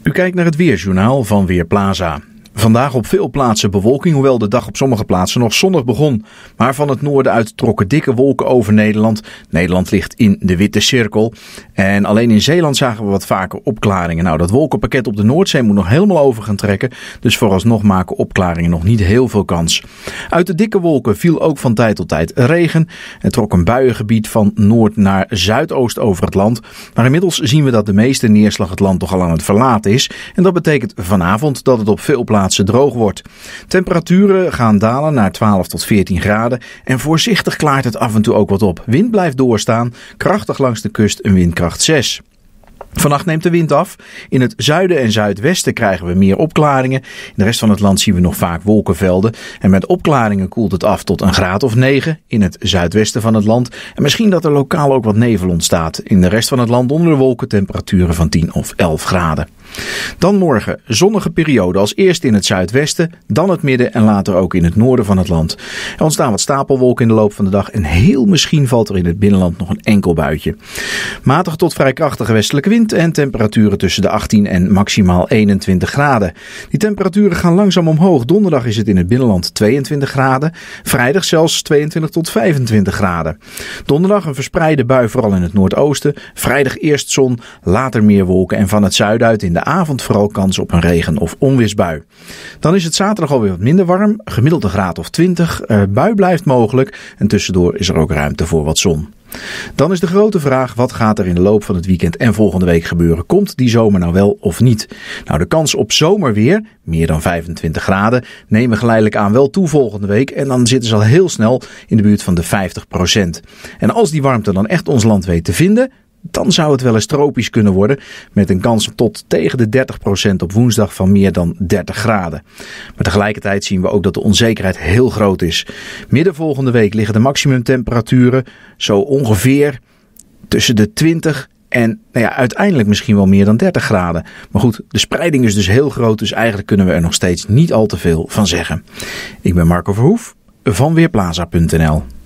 U kijkt naar het Weerjournaal van Weerplaza. Vandaag op veel plaatsen bewolking, hoewel de dag op sommige plaatsen nog zonnig begon. Maar van het noorden uit trokken dikke wolken over Nederland. Nederland ligt in de witte cirkel. En alleen in Zeeland zagen we wat vaker opklaringen. Nou, dat wolkenpakket op de Noordzee moet nog helemaal over gaan trekken. Dus vooralsnog maken opklaringen nog niet heel veel kans. Uit de dikke wolken viel ook van tijd tot tijd regen. Er trok een buiengebied van noord naar zuidoost over het land. Maar inmiddels zien we dat de meeste neerslag het land toch al aan het verlaten is. En dat betekent vanavond dat het op veel plaatsen droog wordt. Temperaturen gaan dalen naar 12 tot 14 graden en voorzichtig klaart het af en toe ook wat op. Wind blijft doorstaan, krachtig langs de kust een windkracht 6. Vannacht neemt de wind af. In het zuiden en zuidwesten krijgen we meer opklaringen. In de rest van het land zien we nog vaak wolkenvelden. En met opklaringen koelt het af tot een graad of 9 in het zuidwesten van het land. En misschien dat er lokaal ook wat nevel ontstaat. In de rest van het land onder de wolken temperaturen van 10 of 11 graden. Dan morgen zonnige periode, als eerst in het zuidwesten, dan het midden en later ook in het noorden van het land. Er ontstaan wat stapelwolken in de loop van de dag en heel misschien valt er in het binnenland nog een enkel buitje. Matige tot vrij krachtige westelijke wind en temperaturen tussen de 18 en maximaal 21 graden. Die temperaturen gaan langzaam omhoog. Donderdag is het in het binnenland 22 graden, vrijdag zelfs 22 tot 25 graden. Donderdag een verspreide bui vooral in het noordoosten, vrijdag eerst zon, later meer wolken en van het zuiden uit in de avond vooral kans op een regen- of onweersbui. Dan is het zaterdag alweer wat minder warm, gemiddeld een graad of 20. Bui blijft mogelijk en tussendoor is er ook ruimte voor wat zon. Dan is de grote vraag, wat gaat er in de loop van het weekend en volgende week gebeuren? Komt die zomer nou wel of niet? Nou, de kans op zomerweer, meer dan 25 graden, nemen geleidelijk aan wel toe volgende week. En dan zitten ze al heel snel in de buurt van de 50%. En als die warmte dan echt ons land weet te vinden, dan zou het wel eens tropisch kunnen worden met een kans tot tegen de 30% op woensdag van meer dan 30 graden. Maar tegelijkertijd zien we ook dat de onzekerheid heel groot is. Midden volgende week liggen de maximumtemperaturen zo ongeveer tussen de 20 en uiteindelijk misschien wel meer dan 30 graden. Maar goed, de spreiding is dus heel groot, dus eigenlijk kunnen we er nog steeds niet al te veel van zeggen. Ik ben Marco Verhoef van Weerplaza.nl.